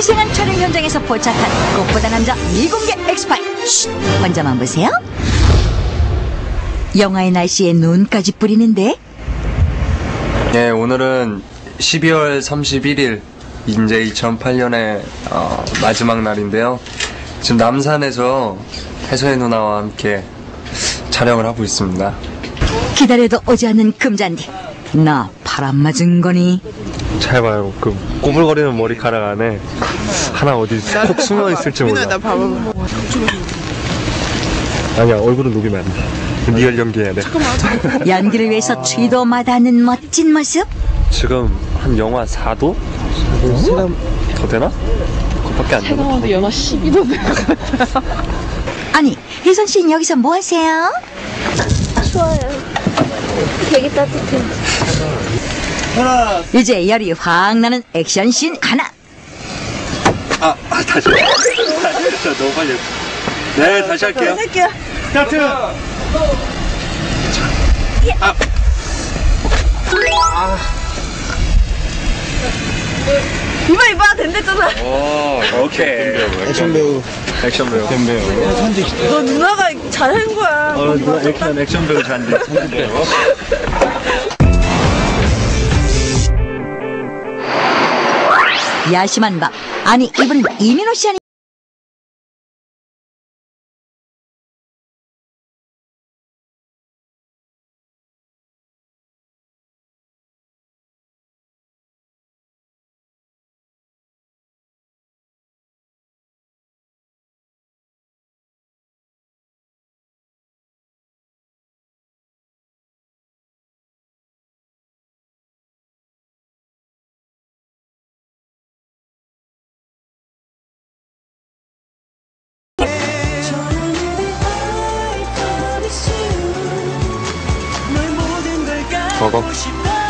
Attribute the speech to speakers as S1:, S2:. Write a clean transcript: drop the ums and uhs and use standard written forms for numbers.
S1: 희생한 촬영 현장에서 포착한 꽃보다 남자 미공개 엑스파일. 쉿, 먼저만 보세요. 영화의 날씨에 눈까지 뿌리는데.
S2: 네, 오늘은 12월 31일 이제 2008년의 마지막 날인데요. 지금 남산에서 혜서의 누나와 함께 촬영을 하고 있습니다.
S1: 기다려도 오지 않는 금잔디. 나 바람 맞은 거니?
S2: 잘 봐요. 그 꼬불거리는 머리카락 안에 하나 어디 콕 숨어 있을지 몰라.
S3: 나 봐봐.
S2: 아니야, 얼굴은 녹이면 안 돼. 리얼 연기해야 돼.
S1: 연기를 위해서 취도 마다하는 멋진 모습.
S2: 지금 한 영하 4도? 세람 더 되나? 그것밖에 안 되나?
S3: 세상한테 연하 12도 될것 같아.
S1: 아니, 혜선 씨는 여기서 뭐 하세요?
S4: 좋아요. 되게 따뜻해.
S1: 이제 열이 확 나는 액션씬 하나.
S2: 다시. 너무 빨리. 네, 다시 할게요.
S4: 할게요.
S2: 스타트!
S4: 이봐 된댔잖아.
S2: 오, 오케이. 액션 배우. 액션 배우.
S4: 너 누나가 잘한 거야.
S2: 누나 액션 배우 잔디.
S1: 야심한 밤. 아니, 이분은 이민호 씨 아니?
S2: 먹어.